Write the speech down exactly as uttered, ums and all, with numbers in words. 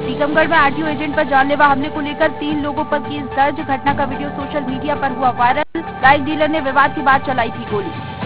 टीकमगढ़ में RTO agent पर जानलेवा हमले को लेकर तीन लोगों पर केस दर्ज। घटना का वीडियो सोशल मीडिया पर हुआ वायरल। राइस डीलर ने विवाद के बाद चलाई थी गोली।